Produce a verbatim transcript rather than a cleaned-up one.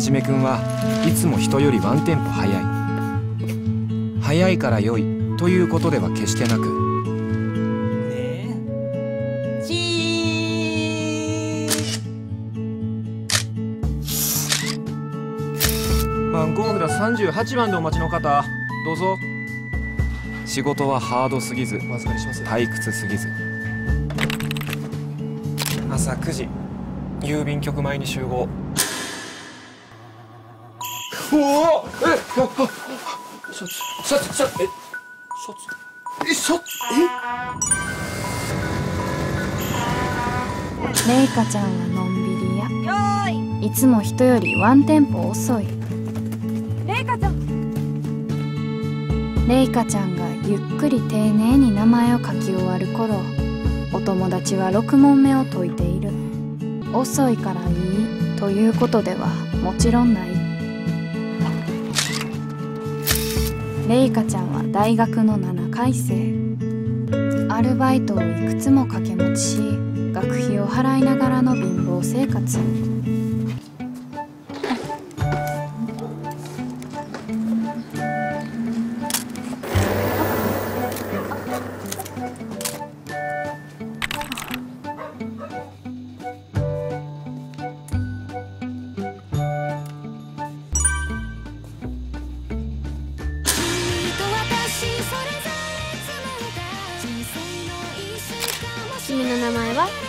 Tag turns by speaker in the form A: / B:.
A: じめくんはいつも人よりワンテンポ早い。早いから良いということでは決してなく、
B: ねえチー
A: 番号札さんじゅうはちばんでお待ちの方、どうぞ。仕事はハードすぎず
B: お預かりします。
A: 退屈すぎず、朝くじ郵便局前に集合。おお、え、あ、シャツ、シャツ、シャツ、え、シャツ、え、シャツ、
C: え。レイカちゃんはのんびりや。いつも人よりワンテンポ遅い。
D: レイカちゃん。
C: レイカちゃんがゆっくり丁寧に名前を書き終わる頃、お友達はろくもんめを解いている。遅いからいいということではもちろんない。レイカちゃんは大学のななかいせい。アルバイトをいくつも掛け持ちし、学費を払いながらの貧乏生活。
D: 君の名前は？